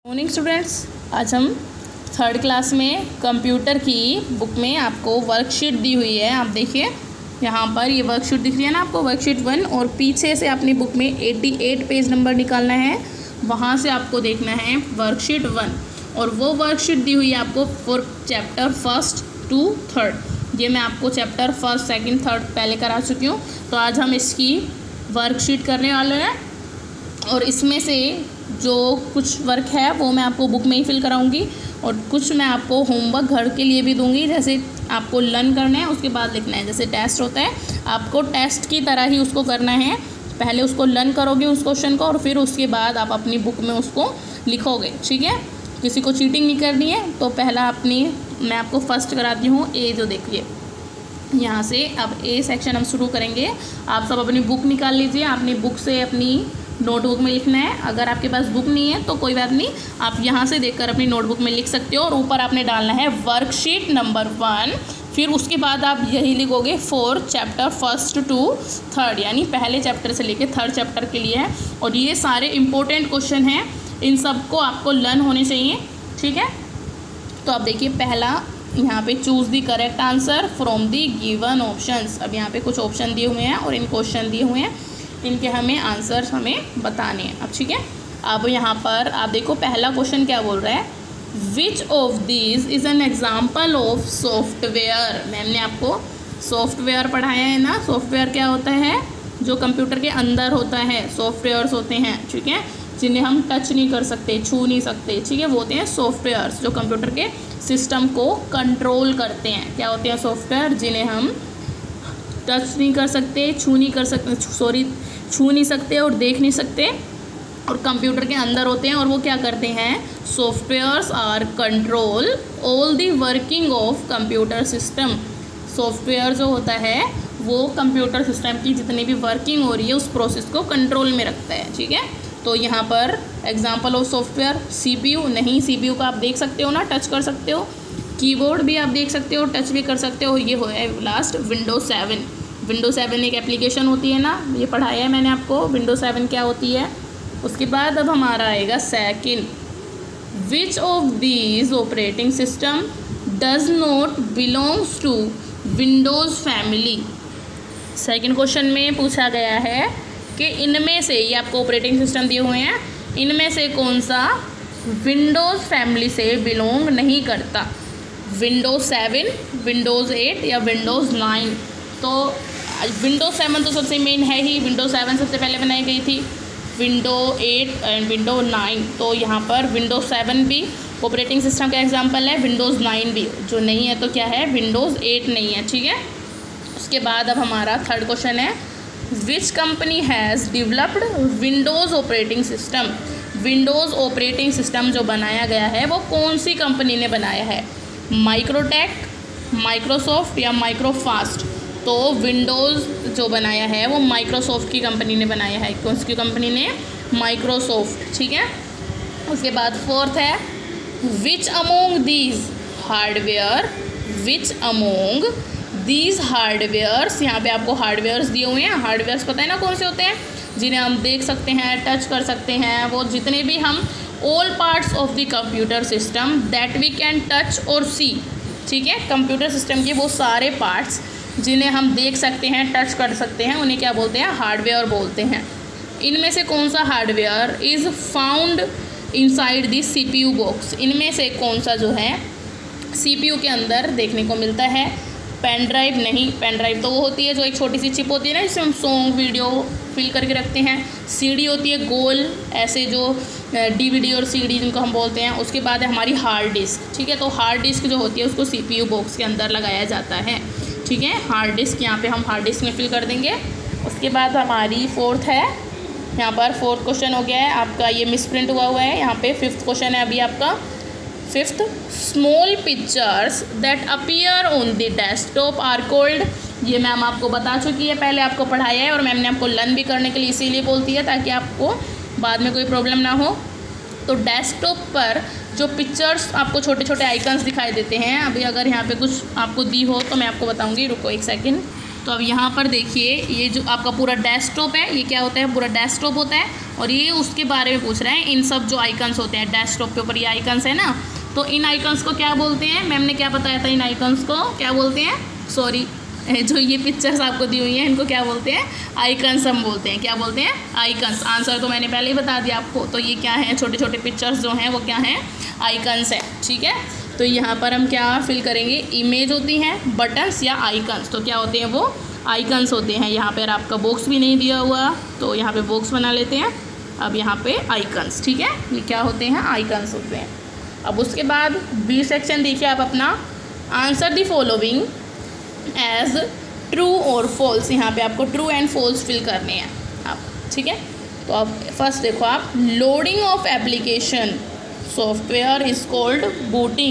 Morning students, आज हम third class में कंप्यूटर की बुक में आपको वर्कशीट दी हुई है। आप देखिए यहाँ पर ये वर्कशीट दिख रही है ना आपको, वर्कशीट 1। और पीछे से अपनी बुक में 88 पेज नंबर निकालना है, वहाँ से आपको देखना है वर्कशीट 1। और वो वर्कशीट दी हुई है आपको फॉर चैप्टर 1 to 3। ये मैं आपको चैप्टर 1, 2, 3 पहले करा चुकी हूँ। तो आज हम इसकी वर्कशीट करने वाले हैं और इसमें से जो कुछ वर्क है वो मैं आपको बुक में ही फिल कराऊंगी और कुछ मैं आपको होमवर्क घर के लिए भी दूंगी। जैसे आपको लर्न करना है उसके बाद लिखना है, जैसे टेस्ट होता है आपको टेस्ट की तरह ही उसको करना है। पहले उसको लर्न करोगे उस क्वेश्चन को और फिर उसके बाद आप अपनी बुक में उसको लिखोगे, ठीक है। किसी को चीटिंग नहीं करनी है। तो पहला मैं आपको फर्स्ट कराती हूँ ए। जो देखिए यहाँ से अब ए सेक्शन हम शुरू करेंगे। आप सब अपनी बुक निकाल लीजिए, अपनी बुक से अपनी नोटबुक में लिखना है। अगर आपके पास बुक नहीं है तो कोई बात नहीं, आप यहाँ से देखकर अपनी नोटबुक में लिख सकते हो। और ऊपर आपने डालना है वर्कशीट नंबर 1। फिर उसके बाद आप यही लिखोगे फॉर चैप्टर 1 to 3, यानी पहले चैप्टर से लेके 3rd चैप्टर के लिए है। और ये सारे इंपॉर्टेंट क्वेश्चन हैं, इन सबको आपको लर्न होने चाहिए, ठीक है। तो आप देखिए पहला यहाँ पे choose the correct answer from the given options. अब यहाँ पे कुछ ऑप्शन दिए हुए हैं और इन क्वेश्चन दिए हुए हैं, इनके हमें आंसर्स हमें बताने हैं। अब ठीक है, अब यहाँ पर आप देखो पहला क्वेश्चन क्या बोल रहा है, which of these is an example of software. Ma'am ने आपको सॉफ्टवेयर पढ़ाया है ना। सॉफ्टवेयर क्या होता है, जो कंप्यूटर के अंदर होता है, सॉफ्टवेयर्स होते हैं, ठीक है, जिन्हें हम टच नहीं कर सकते, छू नहीं सकते, ठीक है, वो होते हैं सॉफ्टवेयर्स जो कंप्यूटर के सिस्टम को कंट्रोल करते हैं। क्या होते हैं सॉफ्टवेयर, जिन्हें हम टच नहीं कर सकते, छू नहीं सकते और देख नहीं सकते और कंप्यूटर के अंदर होते हैं। और वो क्या करते हैं, softwares are control all the working of computer system. Software जो होता है वो कंप्यूटर सिस्टम की जितनी भी वर्किंग हो रही है उस प्रोसेस को कंट्रोल में रखता है, ठीक है। तो यहाँ पर एग्जांपल ऑफ सॉफ्टवेयर CPU नहीं, CPU को आप देख सकते हो ना, टच कर सकते हो। कीबोर्ड भी आप देख सकते हो, टच भी कर सकते हो। ये हो है लास्ट विंडोज 7। विंडोज 7 एक एप्लीकेशन होती है ना, ये पढ़ाया है मैंने आपको विंडोज 7 क्या होती है। उसके बाद अब हमारा आएगा second, which of these operating system does not belongs to Windows family. Second question में पूछा गया है कि इनमें से, ये आपको ऑपरेटिंग सिस्टम दिए हुए हैं, इनमें से कौन सा विंडोज़ फैमिली से बिलोंग नहीं करता। विंडोज़ 7, विंडोज़ 8 या विंडोज़ 9। तो विंडोज़ 7 तो सबसे मेन है ही, विंडोज़ 7 सबसे पहले बनाई गई थी, विंडो 8 एंड विंडो 9। तो यहाँ पर विंडोज़ 7 भी ऑपरेटिंग सिस्टम का एग्जांपल है, विंडोज़ 9 भी। जो नहीं है तो क्या है, विंडोज़ 8 नहीं है, ठीक है। उसके बाद अब हमारा थर्ड क्वेश्चन है, which company has developed Windows operating system. Windows operating system जो बनाया गया है वो कौन सी कंपनी ने बनाया है, माइक्रोटेक, माइक्रोसॉफ्ट या माइक्रोफास्ट। तो विंडोज़ जो बनाया है वो माइक्रोसॉफ्ट की कंपनी ने बनाया है। कौन सी कंपनी ने, माइक्रोसॉफ्ट, ठीक है। उसके बाद फोर्थ है, which among these hardware, which among these hardwares. यहाँ पे आपको हार्डवेयर्स दिए हुए हैं। हार्डवेयर्स पता है ना कौन से होते हैं, जिन्हें हम देख सकते हैं, टच कर सकते हैं। वो जितने भी हम all parts of the computer system that we can touch और सी, ठीक है। कंप्यूटर सिस्टम के वो सारे पार्ट्स जिन्हें हम देख सकते हैं, टच कर सकते हैं, उन्हें क्या बोलते हैं, हार्डवेयर बोलते हैं। इनमें से कौन सा hardware is found inside the CPU box. इनमें से कौन सा जो है CPU के अंदर देखने को मिलता है। पेन ड्राइव नहीं, पेन ड्राइव तो वो होती है जो एक छोटी सी चिप होती है ना, जिसमें हम सॉन्ग वीडियो फिल करके रखते हैं। CD होती है गोल, ऐसे जो DVD और CD जिनको हम बोलते हैं। उसके बाद है हमारी हार्ड डिस्क, ठीक है। तो हार्ड डिस्क जो होती है उसको CPU बॉक्स के अंदर लगाया जाता है, ठीक है। हार्ड डिस्क यहाँ पे हम हार्ड डिस्क में फिल कर देंगे। उसके बाद हमारी फोर्थ है, यहाँ पर फोर्थ क्वेश्चन हो गया है आपका, ये मिसप्रिंट हुआ है यहाँ पे। फिफ्थ क्वेश्चन है अभी आपका, fifth, small pictures that appear on the desktop are called. ये मैम आपको बता चुकी है, पहले आपको पढ़ाया है और मैम ने आपको लर्न भी करने के लिए इसीलिए बोलती है ताकि आपको बाद में कोई प्रॉब्लम ना हो। तो डेस्कटॉप पर जो पिक्चर्स आपको छोटे छोटे आइकन्स दिखाई देते हैं, अभी अगर यहाँ पे कुछ आपको दी हो तो मैं आपको बताऊँगी, रुको एक सेकेंड। तो अब यहाँ पर देखिए, ये जो आपका पूरा डेस्कटॉप है, ये क्या होता है, पूरा डेस्कटॉप होता है, और ये उसके बारे में पूछ रहे हैं। इन सब जो आइकन्स होते हैं डेस्कटॉप के ऊपर, ये आइकन्स है ना, तो इन आइकन्स को क्या बोलते हैं, मैम ने क्या बताया था, इन आइकन्स को क्या बोलते हैं, सॉरी जो ये पिक्चर्स आपको दी हुई हैं इनको क्या बोलते हैं, आइकन्स हम बोलते हैं। क्या बोलते हैं, आइकन्स। आंसर तो मैंने पहले ही बता दिया आपको। तो ये क्या है, छोटे छोटे पिक्चर्स जो हैं वो क्या हैं, आइकन्स है। ठीक है, तो यहाँ पर हम क्या फिल करेंगे, इमेज होती हैं, बटन्स या आइकन्स, तो क्या होते हैं, वो आइकन्स होते हैं। यहाँ पर आपका बॉक्स भी नहीं दिया हुआ, तो यहाँ पे बॉक्स बना लेते हैं। अब यहाँ पे आइकन्स, ठीक है, ये क्या होते हैं, आइकन्स होते हैं। अब उसके बाद बी सेक्शन देखिए आप अपना, answer the following as true और फॉल्स। यहाँ पे आपको ट्रू एंड फॉल्स फिल करने हैं आप। ठीक है, तो अब फर्स्ट देखो आप, loading of application software is called booting.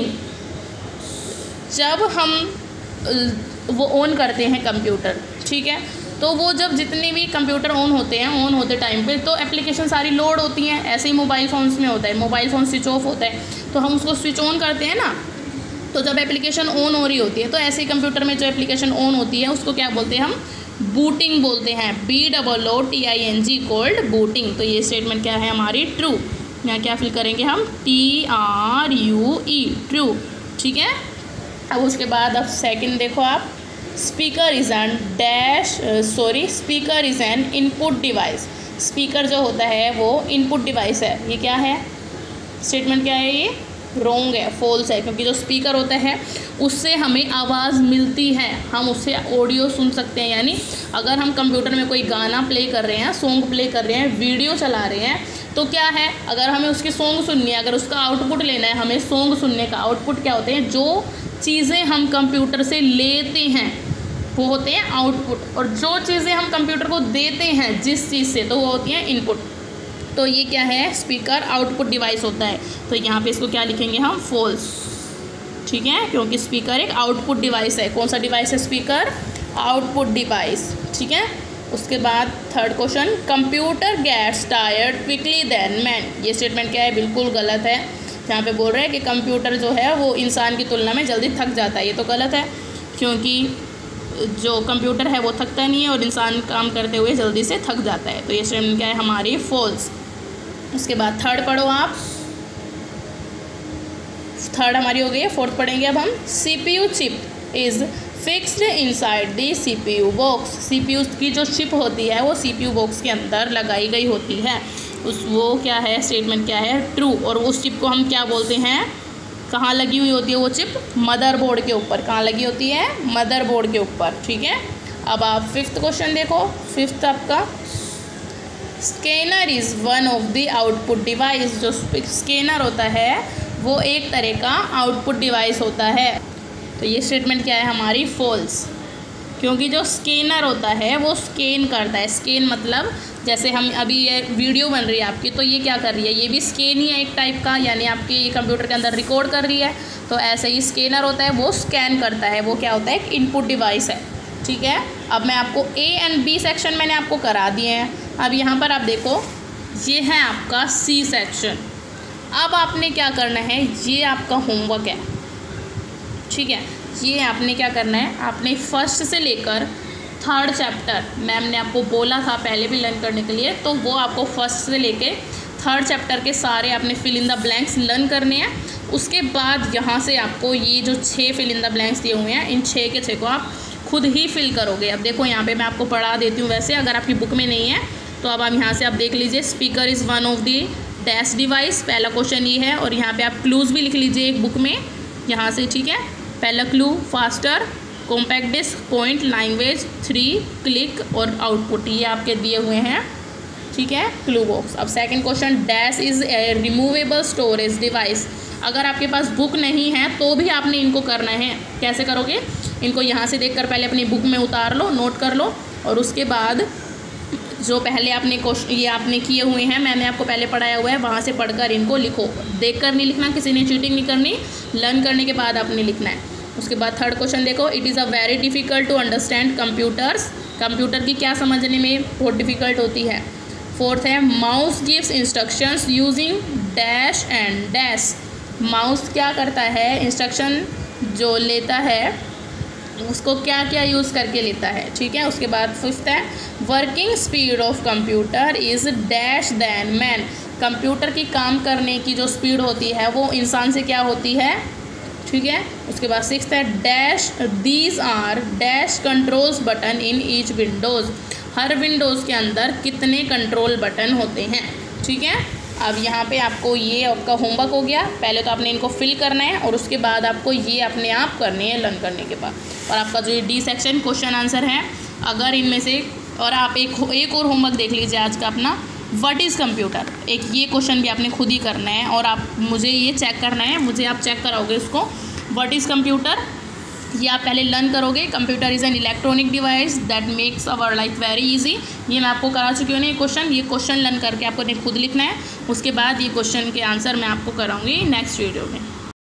जब हम वो ऑन करते हैं कंप्यूटर, ठीक है, तो वो जब जितने भी कंप्यूटर ऑन होते हैं, ऑन होते टाइम पे तो एप्लीकेशन सारी लोड होती हैं। ऐसे ही मोबाइल फ़ोन्स में होता है, मोबाइल फ़ोन स्विच ऑफ होता है तो हम उसको स्विच ऑन करते हैं ना, तो जब एप्लीकेशन ऑन हो रही होती है, तो ऐसे ही कंप्यूटर में जो एप्लीकेशन ऑन होती है उसको क्या बोलते हैं, हम बूटिंग बोलते हैं। BOOTING called booting. तो ये स्टेटमेंट क्या है हमारी, ट्रू। यहाँ क्या फिल करेंगे हम, TRUE, ट्रू। ठीक है, अब उसके बाद अब सेकंड देखो आप, speaker is an input device. Speaker जो होता है वो इनपुट डिवाइस है। ये क्या है, स्टेटमेंट क्या है, ये रॉन्ग है, फॉल्स है, क्योंकि जो स्पीकर होता है उससे हमें आवाज़ मिलती है, हम उससे ऑडियो सुन सकते हैं। यानी अगर हम कंप्यूटर में कोई गाना प्ले कर रहे हैं, सॉन्ग प्ले कर रहे हैं, वीडियो चला रहे हैं, तो क्या है, अगर हमें उसकी सॉन्ग सुननी है, अगर उसका आउटपुट लेना है, हमें सॉन्ग सुनने का आउटपुट क्या होते हैं, जो चीज़ें हम कंप्यूटर से लेते हैं वो होते हैं आउटपुट, और जो चीज़ें हम कंप्यूटर को देते हैं जिस चीज़ से, तो वो होती हैं इनपुट। तो ये क्या है, स्पीकर आउटपुट डिवाइस होता है। तो यहाँ पे इसको क्या लिखेंगे हम, फॉल्स। ठीक है, क्योंकि स्पीकर एक आउटपुट डिवाइस है। कौन सा डिवाइस है, स्पीकर आउटपुट डिवाइस। ठीक है, उसके बाद third question, computer gets tired quickly then man. ये स्टेटमेंट क्या है, बिल्कुल गलत है। यहाँ पे बोल रहे हैं कि कंप्यूटर जो है वो इंसान की तुलना में जल्दी थक जाता है। ये तो गलत है, क्योंकि जो कंप्यूटर है वो थकता नहीं है और इंसान काम करते हुए जल्दी से थक जाता है। तो ये स्टेटमेंट क्या है हमारी, फॉल्स। उसके बाद थर्ड पढ़ो आप, थर्ड हमारी हो गई है, फोर्थ पढ़ेंगे अब हम। CPU chip is fixed inside the CPU box. CPU की जो चिप होती है वो CPU बॉक्स के अंदर लगाई गई होती है। वो क्या है, स्टेटमेंट क्या है, ट्रू। और उस चिप को हम क्या बोलते हैं, कहाँ लगी हुई होती है वो चिप, मदरबोर्ड के ऊपर। कहाँ लगी होती है, मदरबोर्ड के ऊपर। ठीक है, अब आप फिफ्थ क्वेश्चन देखो। फिफ्थ आपका, scanner is one of the output device. जो स्कैनर होता है वो एक तरह का आउटपुट डिवाइस होता है। तो ये स्टेटमेंट क्या है हमारी, फॉल्स, क्योंकि जो स्कैनर होता है वो स्कैन करता है। स्कैन मतलब जैसे हम अभी ये वीडियो बन रही है आपकी, तो ये क्या कर रही है, ये भी स्कैन ही है एक टाइप का, यानी आपके कंप्यूटर के अंदर रिकॉर्ड कर रही है। तो ऐसे ही स्कैनर होता है, वो स्कैन करता है, वो क्या होता है, एक इनपुट डिवाइस है। ठीक है, अब मैं आपको A एंड B सेक्शन मैंने आपको करा दिए हैं। अब यहाँ पर आप देखो, ये है आपका C सेक्शन। अब आपने क्या करना है, ये आपका होमवर्क है। ठीक है, ये आपने क्या करना है, आपने फर्स्ट से लेकर थर्ड चैप्टर, मैम ने आपको बोला था पहले भी लर्न करने के लिए, तो वो आपको फर्स्ट से लेके थर्ड चैप्टर के सारे आपने fill in the blanks learn करने हैं। उसके बाद यहाँ से आपको ये जो 6 फिल इन द ब्लैंक्स दिए हुए हैं, इन 6 के 6 को आप खुद ही फिल करोगे। अब देखो यहाँ पे मैं आपको पढ़ा देती हूँ, वैसे अगर आपकी बुक में नहीं है तो अब आप यहाँ से आप देख लीजिए, speaker is one of the dash device, पहला क्वेश्चन ये है। और यहाँ पे आप क्लूज़ भी लिख लीजिए एक बुक में यहाँ से। ठीक है, पहला clue faster, compact disc, point, language, 3, click और आउटपुट, ये आपके दिए हुए हैं। ठीक है, क्लू बॉक्स। अब second question, dash is a removable storage device. अगर आपके पास बुक नहीं है तो भी आपने इनको करना है। कैसे करोगे, इनको यहाँ से देखकर पहले अपनी बुक में उतार लो, नोट कर लो, और उसके बाद जो पहले आपने क्वेश्चन ये आपने किए हुए हैं, मैंने आपको पहले पढ़ाया हुआ है, वहाँ से पढ़कर इनको लिखो। देखकर नहीं लिखना, किसी ने चीटिंग नहीं करनी, लर्न करने के बाद आपने लिखना है। उसके बाद थर्ड क्वेश्चन देखो, it is a very difficult to understand computers. Computer की क्या समझने में बहुत डिफ़िकल्ट होती है। फोर्थ है, mouse gives instructions using dash and dash. Mouse क्या करता है, इंस्ट्रक्शन जो लेता है उसको क्या क्या यूज़ करके लेता है, ठीक है। उसके बाद 5th है working speed of computer is dash than man. Computer की काम करने की जो स्पीड होती है वो इंसान से क्या होती है, ठीक है। उसके बाद 6th है dash these are dash controls button in each windows. हर विंडोज़ के अंदर कितने कंट्रोल बटन होते हैं, ठीक है। अब यहाँ पे आपको ये आपका होमवर्क हो गया। पहले तो आपने इनको फिल करना है और उसके बाद आपको ये अपने आप करने हैं लर्न करने के बाद। और आपका जो ये डी सेक्शन क्वेश्चन आंसर है, अगर इनमें से, और आप एक और होमवर्क देख लीजिए आज का अपना, व्हाट इज़ कंप्यूटर। एक ये क्वेश्चन भी आपने खुद ही करना है और आप मुझे ये चेक करना है, मुझे आप चेक कराओगे इसको, व्हाट इज़ कंप्यूटर। ये आप पहले लर्न करोगे। Computer is an electronic device that makes our life very easy. ये मैं आपको करा चुकी हूँ ना ये क्वेश्चन लर्न करके आपको खुद लिखना है। उसके बाद ये क्वेश्चन के आंसर मैं आपको कराऊंगी नेक्स्ट वीडियो में।